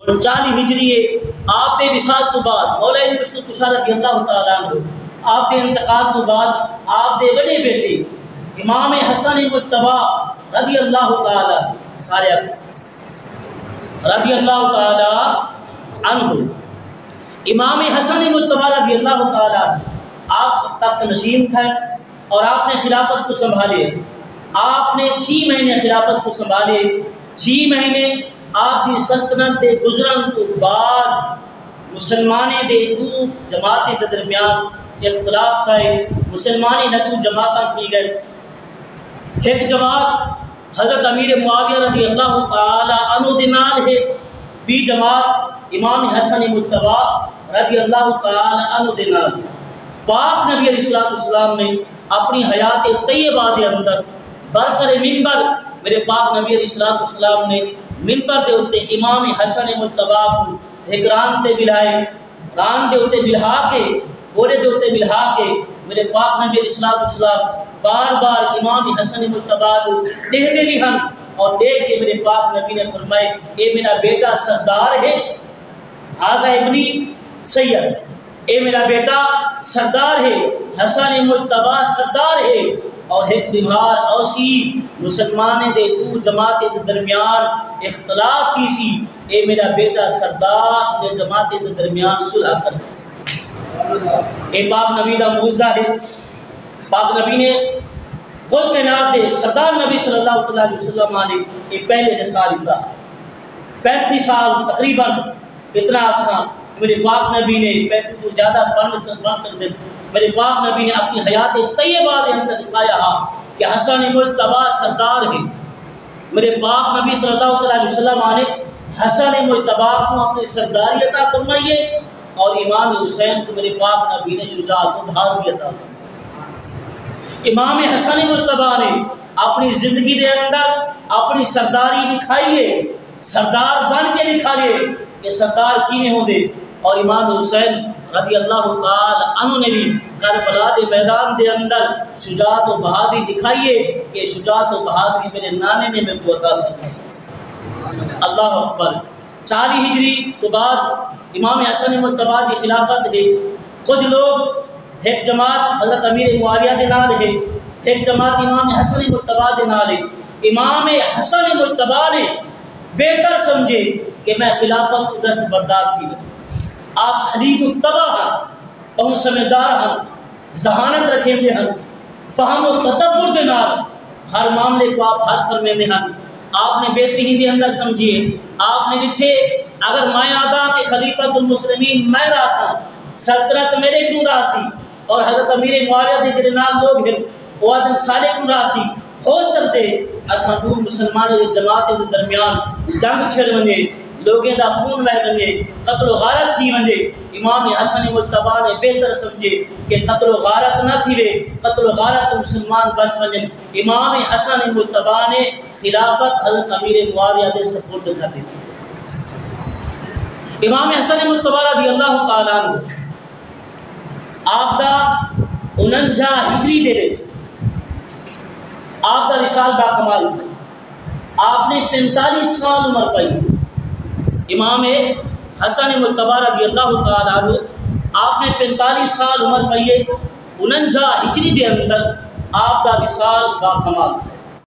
40 ہجری آپ دے وصال تو بعد مولا علی مشکل کشا رضی اللہ تعالیٰ عنہ آپ دے انتقال تو بعد آپ دے بڑے بیٹے امام حسن مجتبی رضی اللہ تعالیٰ سارے رضی اللہ تعالیٰ عنہ امام حسن مجتبی رضی اللہ تعالیٰ آپ تخت نشین تھے اور آپ نے خلافت کو سنبھالے. آپ نے 6 مہینے خلافت کو سنبھالے. 6 مہینے آپ کی سلطنت کے گزرن تو بعد مسلمانے دے دو جماعتیں کے درمیان اختلاف تھا. مسلمانی نہ دو جماعتیں تھی گئے. ایک جماعت حضرت امیر معاویہ رضی اللہ تعالی عنہ دینال ہے. بی جماعت امام حسن مجتبی رضی اللہ تعالی عنہ دینال. پاک نبی علیہ السلام نے اپنی حیات طیبہ دے اندر برسر منبر میرے پاک نبی علیہ السلام نے منبر دے اتے امام حسن مجتبی کو ایک ران تے بلائے. ران دے اتے بلہا کے گھوڑے دے اتے بلہا کے میرے پاک نبی علیہ السلام بار بار امام حسن مجتبی کو دیکھتے بھی ہم اور دیکھ کے میرے پاک نبی نے فرمائے اے میرا بیٹا سردار ہے. حاضر ابنی سید اے میرا بیٹا سردار ہے. حسن مجتبی سردار ہے. اور ایک بیمار اوسی مسلمان دے دو جماعت کے درمیان اختلاف کی سی. اے میرا بیٹا سردار نے جماعت کے درمیان صلح کر دی. اے پاک نبی دا معجزہ ہے. پاک نبی نے کل کائنات دے سردار نبی صلی اللہ علیہ وسلم نے ایک پہلے نسال دیتا 35 سال تقریباً اتنا اکثر میرے پاک نبی نے 35 تو زیادہ پڑھ سکتے. میرے پاک نبی نے اپنی حیات طیبہ کے اندر دکھایا کہ حسن مجتبی سردار ہے. میرے پاک نبی صلی اللہ علیہ وسلم نے حسن مجتبی کو اپنی سرداری عطا فرمائیے اور امام حسین کو میرے پاک نبی نے شجاعت و بہادری عطا فرمائی. امام حسن مجتبی نے اپنی زندگی دے اندر اپنی سرداری دکھائیے. سردار بن کے دکھائیے کہ سردار کیویں ہوندے. اور امام حسین رضی اللہ تعالی عنہ نے بھی کربلا دے میدان دے اندر شجاعت و بہادری دکھائیے کہ شجاعت و بہادری میرے نانے نے میرے کو عطا فرمائی. اللہ اکبر. 40 ہجری تو بعد امام حسن مجتبی کی خلافت ہے. کچھ لوگ ایک جماعت حضرت امیر معاویہ دے نال ہے. ایک جماعت امام حسن مجتبی دے نال ہے. امام حسن مجتبی نے بہتر سمجھے کہ میں خلافت کو دست بردار تھی. آپ حلیم الطبع ہیں بہت سمجھدار ہیں ذہانت رکھیں دے ہیں فہم و تدبر دے نال ہر معاملے کو آپ حل فرمائیں دے ہیں. آپ نے بہترین دے اندر سمجھیے. آپ نے لکھے اگر میں آدھا کہ خلیفۃ المسلمین میں راسا سلطنت میرے کیوں راسی اور حضرت امیر معاویہ دے جڑے نال لوگ ہیں وہ آدھن سارے کیوں راسی ہو سکتے اساں دو مسلمانوں کے جماعت کے درمیان جنگ چھڑ ونجے لوگیں دا خون بہ ونجے قتل و غارت تھی ونجے. امام حسن مجتبی نے بہتر سمجھے کہ قتل و غارت نہ تھی وے قتل و غارت مسلمان بچ ونجن. امام حسن مجتبی نے خلافت حضرت امیر معاویہ دے سپرد کر دی. امام حسن مجتبی رضی اللہ تعالیٰ عنہ آپ دا 49 ہجری دے وچ آپ دا وصال با کمال تھا. آپ نے 45 سال عمر پائی. امام حسن مجتبی رضی اللہ تعالیٰ عنہ آپ نے 45 سال عمر پائیے. 49 ہجری دے اندر آپ دا وصال با کمال تھا.